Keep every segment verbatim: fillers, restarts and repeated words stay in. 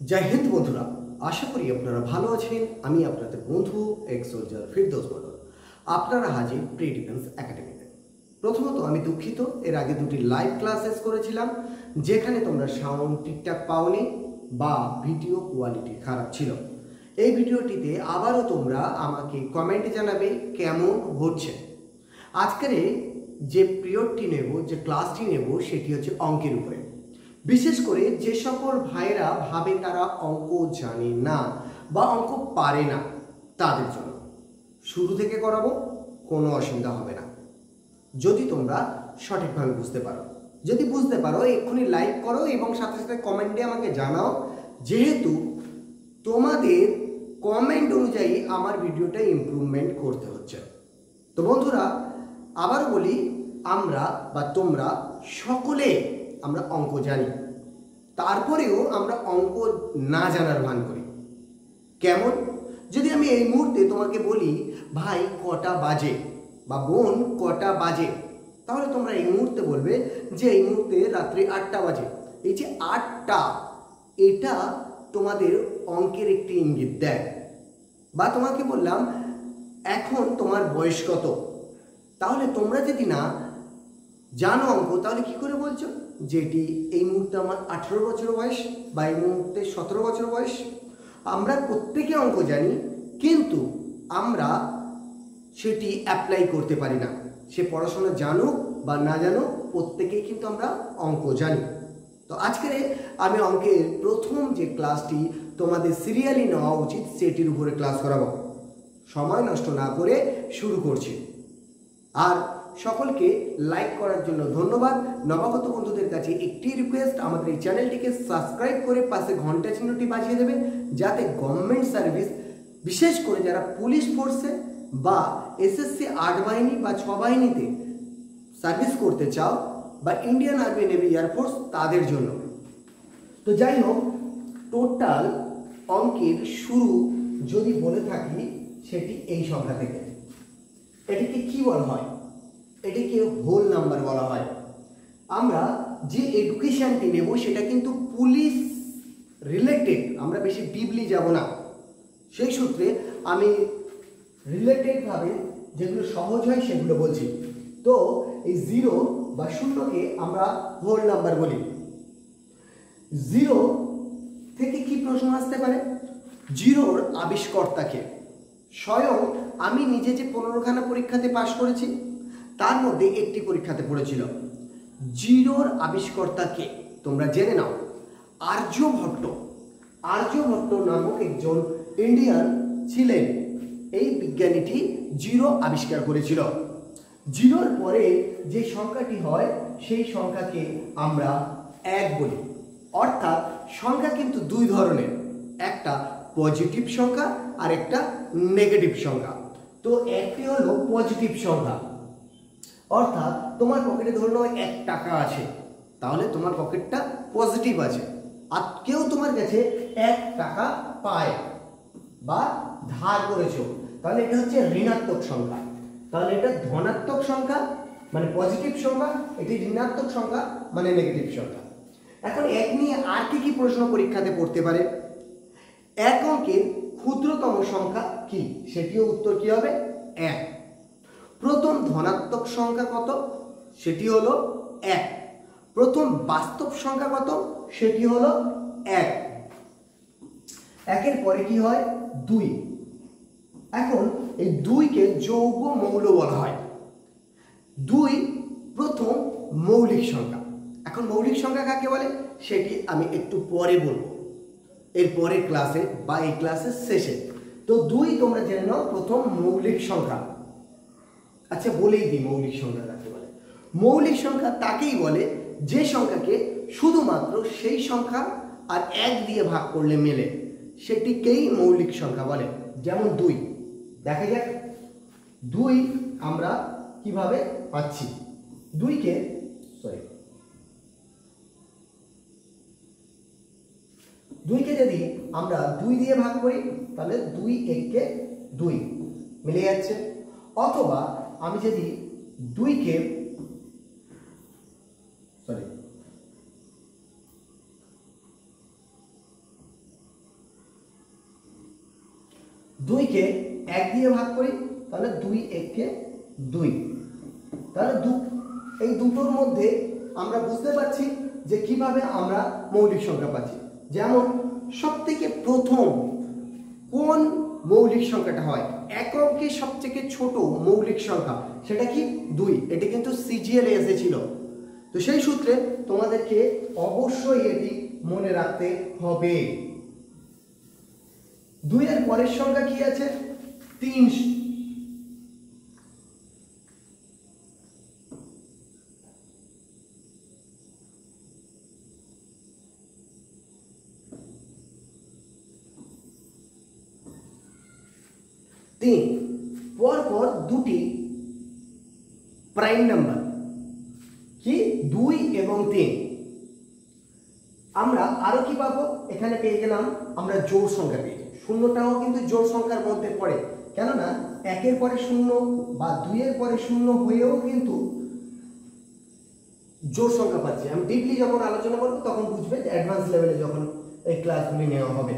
জয় হিন্দ বন্ধুরা, আশা করি আপনারা ভালো আছেন। আমি আপনাদের বন্ধু এক্স সোলজার ফিরদৌস মণ্ডল, আপনারা হাজির প্রি ডিফেন্স একাডেমিতে। প্রথমত আমি দুঃখিত, এর আগে দুটি লাইভ ক্লাসেস করেছিলাম যেখানে তোমরা সাউন্ড ঠিকঠাক পাওনি বা ভিডিও কোয়ালিটি খারাপ ছিল। এই ভিডিওটিতে আবারও তোমরা আমাকে কমেন্টে জানাবে কেমন হচ্ছে। আজকের যে পিরিয়ডটি নেব, যে ক্লাসটি নেব, সেটি হচ্ছে অঙ্কের উপরে। বিশেষ করে যে সকল ভাইয়েরা ভাবে তারা অঙ্ক জানে না বা অঙ্ক পারে না, তাদের জন্য শুরু থেকে করাবো, কোনো অসুবিধা হবে না যদি তোমরা সঠিকভাবে বুঝতে পারো। যদি বুঝতে পারো এক্ষুনি লাইক করো এবং সাথে সাথে কমেন্টে আমাকে জানাও, যেহেতু তোমাদের কমেন্ট অনুযায়ী আমার ভিডিওটা ইমপ্রুভমেন্ট করতে হচ্ছে। তো বন্ধুরা, আবার বলি, আমরা বা তোমরা সকলে আমরা অঙ্ক জানি, তারপরেও আমরা অঙ্ক না জানার ভান করি। কেমন? যদি আমি এই মুহূর্তে তোমাকে বলি ভাই কটা বাজে বা বোন কটা বাজে, তাহলে তোমরা এই মুহূর্তে বলবে যে এই মুহূর্তে রাত্রি আটটা বাজে। এই যে আটটা, এটা তোমাদের অঙ্কের একটি ইঙ্গিত দেয়। বা তোমাকে বললাম এখন তোমার বয়স কত, তাহলে তোমরা যদি না জানো অঙ্ক, তাহলে কি করে বলছো যে এটি এই মুহূর্তে আমার আঠেরো বছর বয়স বা এই মুহূর্তে সতেরো বছর বয়স? আমরা প্রত্যেকে অঙ্ক জানি, কিন্তু আমরা সেটি অ্যাপ্লাই করতে পারি না। সে পড়াশোনা জানুক বা না জানুক, প্রত্যেকেই কিন্তু আমরা অঙ্ক জানি। তো আজকে আমি অঙ্কের প্রথম যে ক্লাসটি তোমাদের সিরিয়ালি নেওয়া উচিত সেটির উপরে ক্লাস করাবো। সময় নষ্ট না করে শুরু করছি। আর সকলকে লাইক করার জন্য ধন্যবাদ। নবাগত বন্ধুদের কাছে একটি রিকোয়েস্ট, আমাদের এই চ্যানেলটিকে সাবস্ক্রাইব করে পাশে ঘন্টা চিহ্নটি বাজিয়ে দেবে, যাতে গভর্নমেন্ট সার্ভিস, বিশেষ করে যারা পুলিশ ফোর্সে বা এসএসসি আট বাহিনী বা ছ বাহিনীতে সার্ভিস করতে চাও বা ইন্ডিয়ান আর্মি, নেভি, এয়ারফোর্স, তাদের জন্য। তো যাই হোক, টোটাল অঙ্কের শুরু যদি বলে থাকি সেটি এই সংখ্যা থেকে। এটিকে কি বলা হয়? এটিকে হোল নাম্বার বলা হয়। আমরা যে এডুকেশনটি নেব সেটা কিন্তু পুলিশ রিলেটেড, আমরা বেশি ডিপলি যাব না। সেই সূত্রে আমি রিলেটেডভাবে যেগুলো সহজ হয় সেগুলো বলছি। তো এই জিরো বা শূন্যকে আমরা হোল নাম্বার বলি। জিরো থেকে কি প্রশ্ন আসতে পারে? জিরোর আবিষ্কর্তাকে। স্বয়ং আমি নিজে যে পনেরোখানা পরীক্ষাতে পাশ করেছি, তার মধ্যে একটি পরীক্ষাতে পড়েছিল। জিরোর আবিষ্কর্তাকে তোমরা জেনে নাও, আর্যভট্ট। আর্যভট্ট নামক একজন ইন্ডিয়ান ছিলেন। এই বিজ্ঞানীটি জিরো আবিষ্কার করেছিল। জিরোর পরে যে সংখ্যাটি হয় সেই সংখ্যাকে আমরা এক বলি। অর্থাৎ সংখ্যা কিন্তু দুই ধরনের, একটা পজিটিভ সংখ্যা আর একটা নেগেটিভ সংখ্যা। তো একটি হলো পজিটিভ সংখ্যা, অর্থাৎ তোমার পকেটে ধরে নাও এক টাকা আছে, তাহলে তোমার পকেটটা পজিটিভ আছে। আর কেউ তোমার কাছে এক টাকা পায় বা ধার করেছো, তাহলে এটা হচ্ছে ঋণাত্মক সংখ্যা। তাহলে এটা ধনাত্মক সংখ্যা মানে পজিটিভ সংখ্যা, এটি ঋণাত্মক সংখ্যা মানে নেগেটিভ সংখ্যা। এখন এক নিয়ে আর কি কি প্রশ্ন পরীক্ষাতে পড়তে পারে? এক অঙ্কের ক্ষুদ্রতম সংখ্যা কি? সেটিও উত্তর কি হবে? এক। প্রথম ধনাত্মক সংখ্যা কত? সেটি হলো এক। প্রথম বাস্তব সংখ্যা কত? সেটি হলো এক। একের পরে কি হয়? দুই। এখন এই দুইকে যৌগ মৌল বলা হয়। দুই প্রথম মৌলিক সংখ্যা। এখন মৌলিক সংখ্যা কাকে বলে সেটি আমি একটু পরে বলবো, এর পরের ক্লাসে বা এই ক্লাসের শেষে। তো দুই তোমরা জেনে নাও প্রথম মৌলিক সংখ্যা। আচ্ছা, বলেই দিই মৌলিক সংখ্যা কাকে বলে। মৌলিক সংখ্যা তাকেই বলে যে সংখ্যাকে শুধুমাত্র সেই সংখ্যা আর এক দিয়ে ভাগ করলে মেলে, সেটিকেই মৌলিক সংখ্যা বলে। যেমন দুই, দেখা যাক দুই আমরা কিভাবে পাচ্ছি। দুইকে সরি দুইকে যদি আমরা দুই দিয়ে ভাগ করি, তাহলে দুই এককে দুই মিলে যাচ্ছে। অথবা আমি যদি দুইকে সরি দুইকে এক দিয়ে ভাগ করি, তাহলে দুই একে দুই। তাহলে দু এই দুটোর মধ্যে আমরা বুঝতে পারছি যে কিভাবে আমরা মৌলিক সংখ্যা পাচ্ছি। যেমন সব থেকে প্রথম কোন মৌলিক সংখ্যাটা হয়, এক অঙ্কের সবথেকে ছোট মৌলিক সংখ্যা, সেটা কি দুই। এটি কিন্তু সিজিএল এ এসেছিল। তো সেই সূত্রে তোমাদেরকে অবশ্যই এটি মনে রাখতে হবে। দুই এর পরের সংখ্যা কি আছে, তিন। তিন পরপর দুটি প্রাইম নাম্বার কি দুই এবং তিন। আমরা আরো কি পাবো, এখানে পেয়ে গেলাম আমরা জোড় সংখ্যা পেয়েছি। শূন্যটাও কিন্তু জোড় সংখ্যার মধ্যে পড়ে, কেননা একের পরে শূন্য বা দুইয়ের পরে শূন্য হয়েও কিন্তু জোড় সংখ্যা পাচ্ছি। আমি ডিপলি যখন আলোচনা করবো তখন বুঝবে, অ্যাডভান্স লেভেলে যখন এই ক্লাসগুলি নেওয়া হবে।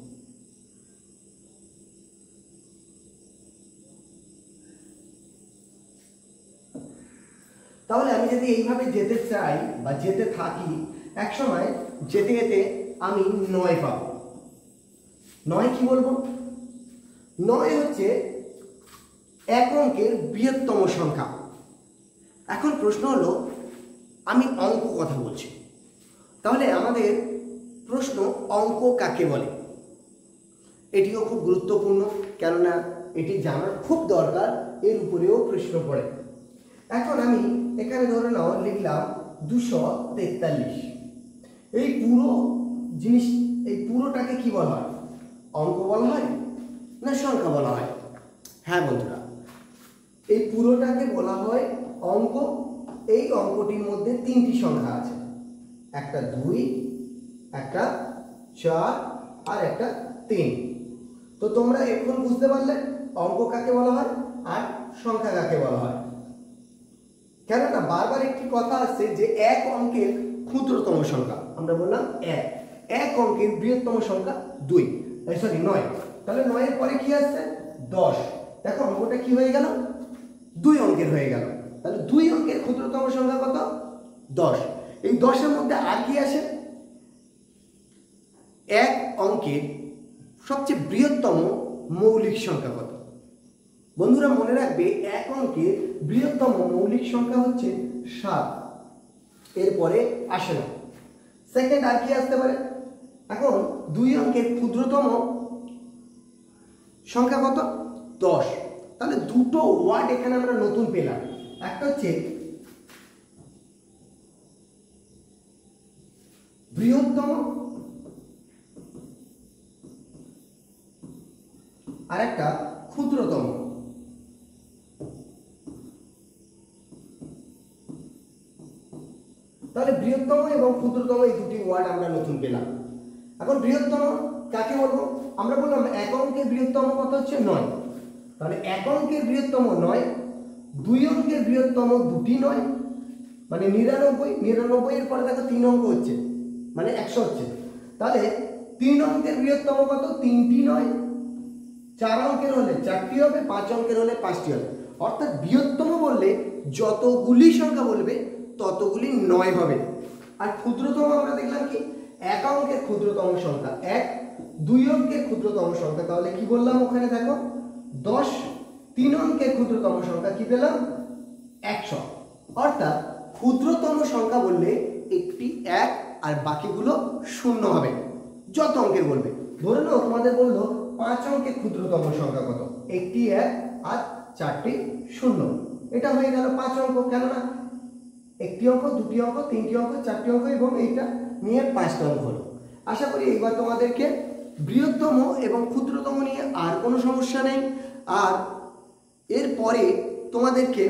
তাহলে আমি যদি এইভাবে যেতে চাই বা যেতে থাকি, এক সময় যেতে যেতে আমি নয় পাব। নয় কি বলবো, নয় হচ্ছে এক অঙ্কের বৃহত্তম সংখ্যা। এখন প্রশ্ন হলো, আমি অঙ্ক কথা বলছি, তাহলে আমাদের প্রশ্ন অঙ্ক কাকে বলে, এটিও খুব গুরুত্বপূর্ণ, কেননা এটি জানার খুব দরকার, এর উপরেও প্রশ্ন পড়ে। এখন আমি এখানে ধরে নাও লিখলাম দুশো তেতাল্লিশ। এই পুরো জিনিস, এই পুরোটাকে কি বলা হয়, অঙ্ক বলা হয় না সংখ্যা বলা হয়? হ্যাঁ বন্ধুরা, এই পুরোটাকে বলা হয় অঙ্ক। এই অঙ্কটির মধ্যে তিনটি সংখ্যা আছে, একটা দুই, একটা চার আর একটা তিন। তো তোমরা এখন বুঝতে পারলে অঙ্ক কাকে বলা হয় আর সংখ্যা কাকে বলা হয়। কেননা বারবার একটি কথা আসছে যে এক অঙ্কের ক্ষুদ্রতম সংখ্যা, আমরা বললাম এক, এক অঙ্কের বৃহত্তম সংখ্যা দুই, সরি নয়। তাহলে নয়ের পরে কি আসছে, দশ। দেখো অঙ্কটা কি হয়ে গেল, দুই অঙ্কের হয়ে গেল। তাহলে দুই অঙ্কের ক্ষুদ্রতম সংখ্যা কত, দশ। এই দশের মধ্যে আর কি আসে, এক অঙ্কের সবচেয়ে বৃহত্তম মৌলিক সংখ্যা কত। বন্ধুরা মনে রাখবে, এক অঙ্কের বৃহত্তম মৌলিক সংখ্যা হচ্ছে সাত, এরপরে আসে না। সেকেন্ড আর কি আসতে পারে, এখন দুই অঙ্কের ক্ষুদ্রতম সংখ্যা কত, দশ। তাহলে দুটো ওয়ার্ড এখানে আমরা নতুন পেলাম, একটা হচ্ছে বৃহত্তম আর একটা ক্ষুদ্রতম। তাহলে বৃহত্তম এবং ক্ষুদ্রতম এই দুটি ওয়ার্ড আমরা নতুন পেলাম। এখন বৃহত্তম কাকে বলবো, আমরা বললাম এক অঙ্কের বৃহত্তম কত হচ্ছে নয়। তাহলে এক অঙ্কের বৃহত্তম নয়, দুই অঙ্কের বৃহত্তম দুটি নয়, মানে নিরানব্বই। নিরানব্বই এর পরে দেখো তিন অঙ্ক হচ্ছে, মানে একশো হচ্ছে। তাহলে তিন অঙ্কের বৃহত্তম কত, তিনটি নয়। চার অঙ্কের হলে চারটি হবে, পাঁচ অঙ্কের হলে পাঁচটি হবে। অর্থাৎ বৃহত্তম বললে যতগুলি সংখ্যা বলবে ততগুলি নয় হবে। আর ক্ষুদ্রতম আমরা দেখলাম কি, এক অঙ্কের ক্ষুদ্রতম সংখ্যা এক, দুই অঙ্কের ক্ষুদ্রতম সংখ্যা তাহলে কি বললাম ওখানে দেখো দশ, তিন অঙ্কের ক্ষুদ্রতম সংখ্যা কি পেলাম, একশো। অর্থাৎ ক্ষুদ্রতম সংখ্যা বললে একটি এক আর বাকিগুলো শূন্য হবে, যত অঙ্কের বলবে। ধরে নাও তোমাদের বললো পাঁচ অঙ্কের ক্ষুদ্রতম সংখ্যা কত, একটি এক আর চারটি শূন্য। এটা হয়ে গেল পাঁচ অঙ্ক, কেননা একটি অঙ্ক, দুটি অঙ্ক, তিনটি অঙ্ক, চারটি অঙ্ক এবং এইটা নিয়ে পাঁচটা অঙ্ক হলো। আশা করি এইবার তোমাদেরকে বৃহত্তম এবং ক্ষুদ্রতম নিয়ে আর কোনো সমস্যা নেই। আর এরপরে তোমাদেরকে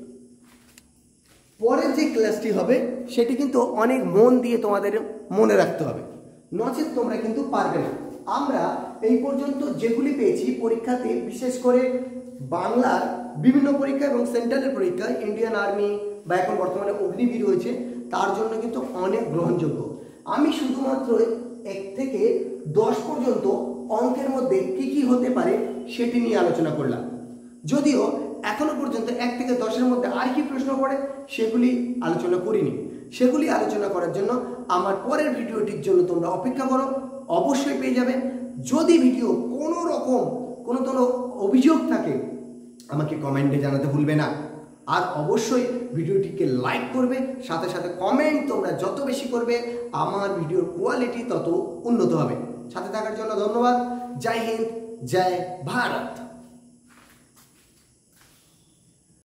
পরের যে ক্লাসটি হবে সেটি কিন্তু অনেক মন দিয়ে তোমাদের মনে রাখতে হবে, নচেত তোমরা কিন্তু পারবে না। আমরা এই পর্যন্ত যেগুলি পেয়েছি পরীক্ষাতে, বিশেষ করে বাংলার বিভিন্ন পরীক্ষা এবং সেন্ট্রালের পরীক্ষা, ইন্ডিয়ান আর্মি বা এখন বর্তমানে অগ্নিবীর হয়েছে, তার জন্য কিন্তু অনেক গ্রহণযোগ্য। আমি শুধুমাত্র এক থেকে দশ পর্যন্ত অঙ্কের মধ্যে কি কি হতে পারে সেটি নিয়ে আলোচনা করলাম। যদিও এখনো পর্যন্ত এক থেকে দশের মধ্যে আর কি প্রশ্ন পড়ে সেগুলি আলোচনা করিনি। সেগুলি আলোচনা করার জন্য আমার পরের ভিডিওটির জন্য তোমরা অপেক্ষা করো, অবশ্যই পেয়ে যাবে। যদি ভিডিও কোনো রকম কোনো কোনো অভিযোগ থাকে আমাকে কমেন্টে জানাতে ভুলবে না। আর অবশ্যই ভিডিওটিকে লাইক করবে, সাথে সাথে কমেন্ট তোমরা যত বেশি করবে আমার ভিডিওর কোয়ালিটি তত উন্নত হবে। সাথে থাকার জন্য ধন্যবাদ। জয় হিন্দ, জয় ভারত।